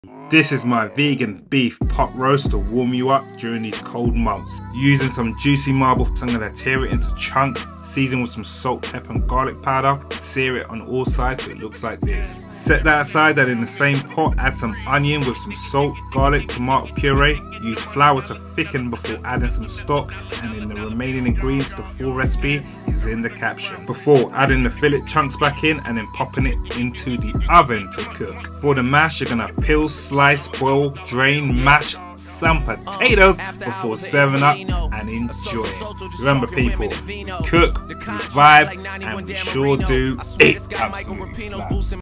This is my vegan beef pot roast to warm you up during these cold months. Using some juicy marble, so I'm going to tear it into chunks, season with some salt, pepper and garlic powder, sear it on all sides so it looks like this. Set that aside, and in the same pot add some onion with some salt, garlic, tomato puree. Use flour to thicken before adding some stock, and in the remaining ingredients, the full recipe is in the caption. Before adding the fillet chunks back in and then popping it into the oven to cook. For the mash, you're going to peel, slice, boil, drain, mash some potatoes before serving up and enjoy. Remember people, cook, vibe, and we sure do it absolutely slaps.